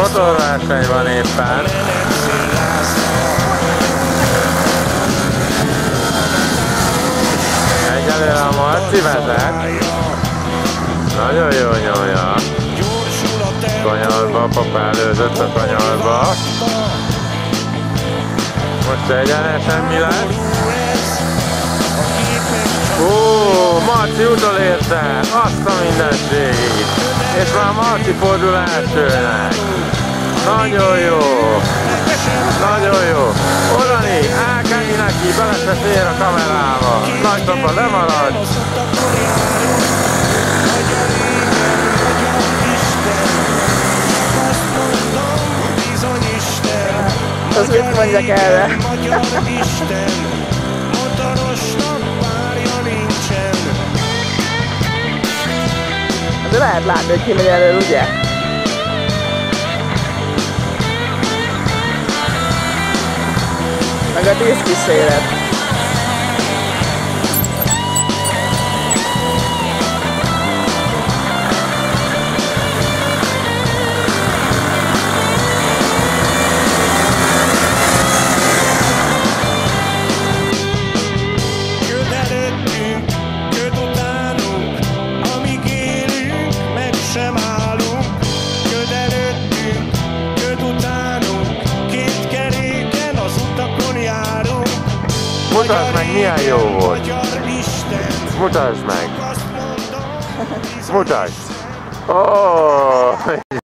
Motorverseny van éppen. Egyelőre a Marci vezet. Nagyon jól nyomja. Kanyarba, papa előzött a kanyarba. Most egyenesen mi lesz? Marci utolérte! Azt a mindenségét! És már Marci fordul elsőnek! Nagyon jó! Nagyon jó! Orani, elkenni neki, beleszél a kamerába! Nagy papa, lemarad! Az mit mondjak erre? De lehet látni, hogy kimegy elől, ugye? Meg a díszkíséret. Mutasd meg, milyen jó volt! Mutasd meg! Mutasd! Oh!